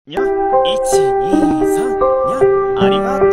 にゃ、1、2、3、にゃ、ありがとう。